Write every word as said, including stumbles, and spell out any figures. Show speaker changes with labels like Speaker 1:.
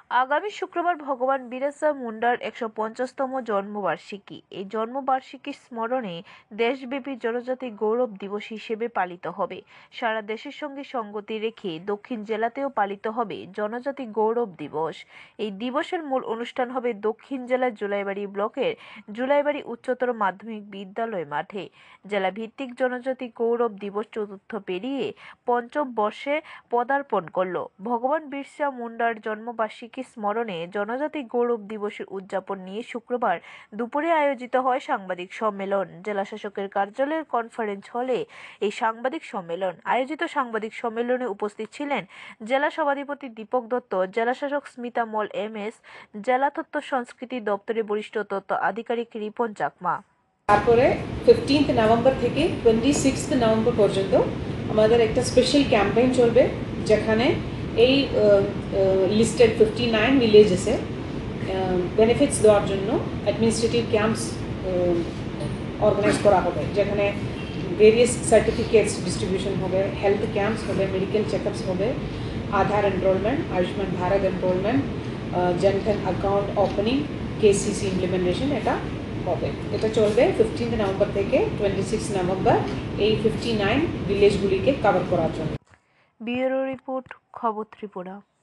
Speaker 1: আগামী শুক্রবার ভগবান বিরসা মুন্ডার একশো পঞ্চাশতম জন্মবার্ষিকী। এই জন্মবার্ষিকীর স্মরণে দেশব্যাপী জনজাতি গৌরব দিবস হিসেবে পালিত হবে। সারা দেশের সঙ্গে সঙ্গতি রেখে দক্ষিণ জেলাতেও পালিত হবে জনজাতি গৌরব দিবস। এই দিবসের মূল অনুষ্ঠান হবে দক্ষিণ জেলার জুলাইবাড়ি ব্লকের জুলাইবাড়ি উচ্চতর মাধ্যমিক বিদ্যালয় মাঠে। জেলা ভিত্তিক জনজাতি গৌরব দিবস চতুর্থ পেরিয়ে পঞ্চম বর্ষে পদার্পণ করল। ভগবান বিরসা মুন্ডার জন্মবার্ষিকী স্মরণে জনজাতি গৌরব দিবসের উদযাপন নিয়ে শুক্রবার দুপুরে আয়োজিত হয় সাংবাদিক সম্মেলন। জেলা শাসকের কার্যালয়ের কনফারেন্স হলে এই সাংবাদিক সম্মেলন আয়োজিত সাংবাদিক সম্মেলনে উপস্থিত ছিলেন জেলা সভাধিপতি দীপক দত্ত, জেলা শাসক স্মিতা মল এম এস, জেলা তথ্য সংস্কৃতি দপ্তরের বরিষ্ঠ তথ্য আধিকারিক রিপন চাকমা।
Speaker 2: তারপরে ফিফটিন্থ নভেম্বর থেকে টোয়েন্টি সিক্সথ নভেম্বর পর্যন্ত আমাদের একটা স্পেশাল ক্যাম্পেইন চলবে, যেখানে এই লিস্টেড ফিফটি নাইন ভিলেজেসে বেনিফিটস দেওয়ার জন্য অ্যাডমিনিস্ট্রেটিভ ক্যাম্পস অর্গানাইজ করা হবে, যেখানে ভেরিয়াস সার্টিফিকেটস ডিস্ট্রিবিউশন হবে, হেলথ ক্যাম্পস হবে, মেডিকেল চেকআপস হবে, Aadhaar enrolment, Ayushman Bharat enrolment, Jan Dhan account opening, KCC implementation এটা হবে। এটা চলবে ফিফটিন্থ নভেম্বর থেকে টোয়েন্টি সিক্স নভেম্বর এই ফিফটি নাইন ভিলেজগুলিকে কভার করার জন্য।
Speaker 1: ব্যুরো রিপোর্ট, খবর ত্রিপুরা।